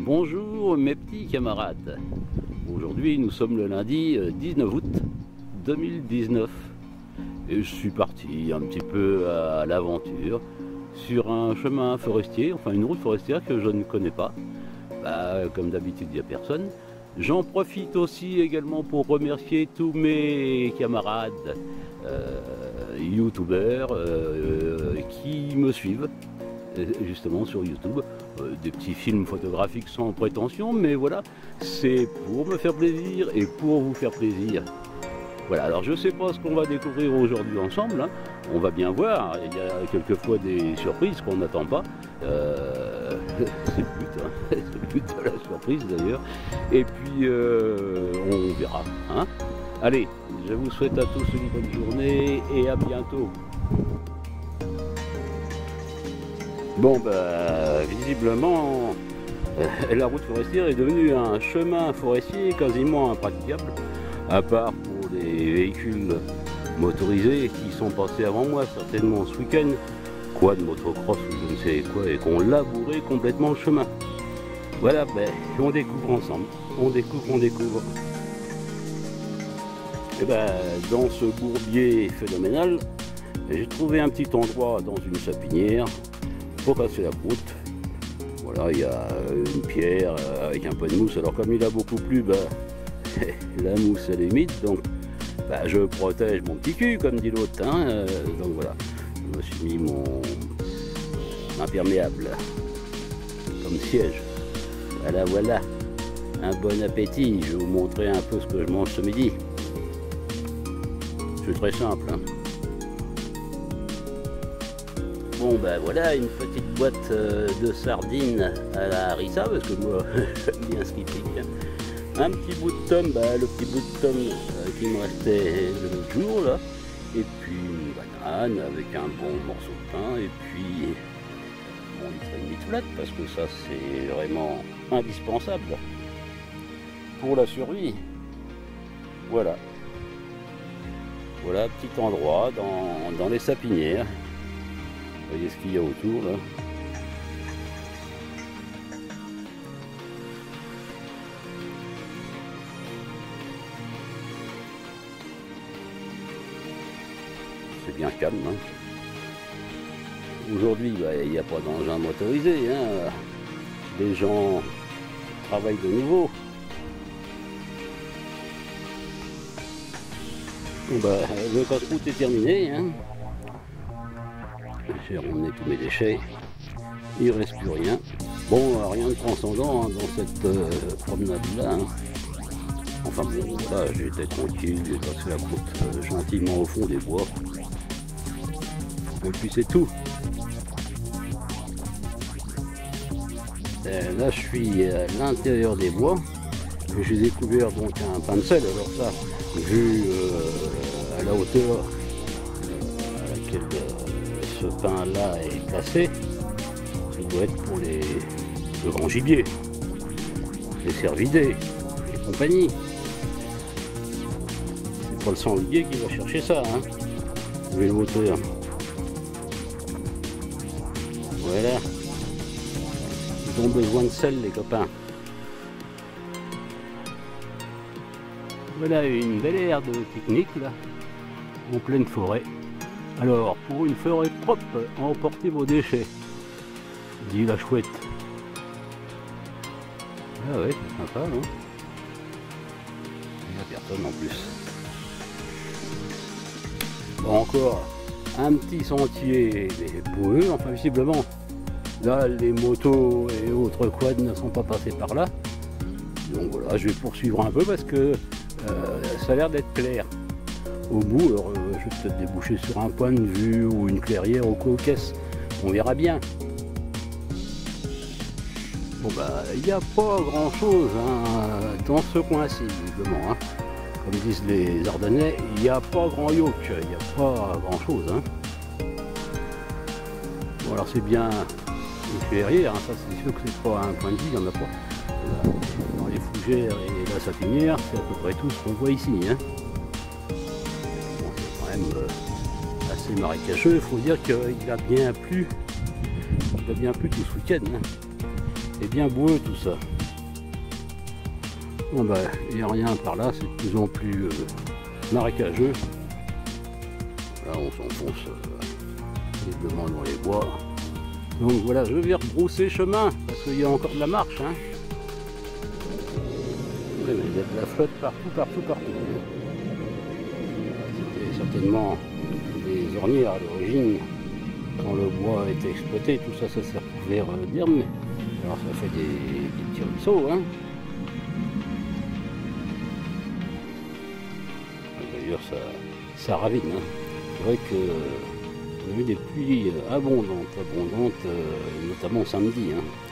Bonjour mes petits camarades. Aujourd'hui nous sommes le lundi 19 août 2019 et je suis parti un petit peu à l'aventure sur un chemin forestier, enfin une route forestière que je ne connais pas. Comme d'habitude il n'y a personne. J'en profite aussi également pour remercier tous mes camarades youtubeurs qui me suivent justement sur YouTube. Des petits films photographiques sans prétention, mais voilà, c'est pour me faire plaisir et pour vous faire plaisir. Voilà, alors je sais pas ce qu'on va découvrir aujourd'hui ensemble, hein. On va bien voir, il y a quelquefois des surprises qu'on n'attend pas. C'est le but, hein. C'est le but de la surprise d'ailleurs. Et puis on verra, hein. Allez, je vous souhaite à tous une bonne journée et à bientôt. Bon, visiblement, la route forestière est devenue un chemin forestier quasiment impraticable, à part pour les véhicules motorisés qui sont passés avant moi, certainement ce week-end, quoi de motocross ou je ne sais quoi, et qu'on labourait complètement le chemin. Voilà, on découvre ensemble, on découvre. Et dans ce bourbier phénoménal, j'ai trouvé un petit endroit dans une sapinière pour passer la croûte. Voilà, il y a une pierre avec un peu de mousse. Alors comme il a beaucoup plu, la mousse elle est humide, donc je protège mon petit cul comme dit l'autre, hein. Donc voilà, je me suis mis mon imperméable comme siège. Voilà, un bon appétit. Je vais vous montrer un peu ce que je mange ce midi. C'est très simple, hein. Bon voilà, une petite boîte de sardines à la harissa, parce que moi j'aime bien ce qui pique. Un petit bout de tome, le petit bout de tome qui me restait l'autre jour là, et puis une banane avec un bon morceau de pain, et puis mon litre et demi de flat, parce que ça c'est vraiment indispensable pour la survie. Voilà, petit endroit dans les sapinières. Vous voyez ce qu'il y a autour là. C'est bien calme, hein. Aujourd'hui, il n'y a pas d'engin motorisé, hein. Les gens travaillent de nouveau. Le casse-route est terminé, hein. J'ai ramené tous mes déchets, il ne reste plus rien. Bon, rien de transcendant, hein, dans cette promenade-là, hein. Enfin bon, voilà, j'ai été tranquille, j'ai passé la route gentiment au fond des bois. Et puis c'est tout. Là, je suis à l'intérieur des bois. J'ai découvert donc un pain de sel. Alors ça, vu à la hauteur à laquelle ce pain-là est placé, ça doit être pour le grand gibier, les cervidés et compagnie. C'est pas le sanglier qui va chercher ça, hein, vu le hauteur. Voilà, ils ont besoin de sel, les copains. Voilà une belle aire de pique-nique là, en pleine forêt. Alors, pour une forêt propre, emportez vos déchets, dit la chouette. Ah ouais, c'est sympa, non? Il n'y a personne en plus. Bon, encore un petit sentier boueux, enfin visiblement, là les motos et autres quads ne sont pas passés par là. Donc voilà, je vais poursuivre un peu parce que ça a l'air d'être clair. Au bout, alors, je vais peut-être déboucher sur un point de vue ou une clairière au caisse. On verra bien. Bon il n'y a pas grand chose, hein, dans ce coin-ci, visiblement, hein. Comme disent les Ardennais, il n'y a pas grand yoke, il n'y a pas grand chose, hein. Bon alors c'est bien une clairière, hein, ça c'est sûr que c'est pas un point de vue, il n'y en a pas. Dans les fougères et la sapinière, c'est à peu près tout ce qu'on voit ici, hein. Assez marécageux, il faut dire qu'il a bien plu tout ce week-end, hein. Et bien boueux tout ça. Bon bah, il n'y a rien par là, c'est de plus en plus marécageux. Là on s'enfonce visiblement dans les bois. Donc voilà, je vais rebrousser chemin, parce qu'il y a encore de la marche. Hein. Oui, mais il y a de la flotte partout, partout, partout. C'était certainement des ornières à l'origine. Quand le bois a été exploité, tout ça, ça s'est recouvert d'herbe. Mais alors ça fait des petits ruisseaux. Hein. D'ailleurs, ça ravine. Hein. C'est vrai que on a eu des pluies abondantes, notamment samedi. Hein.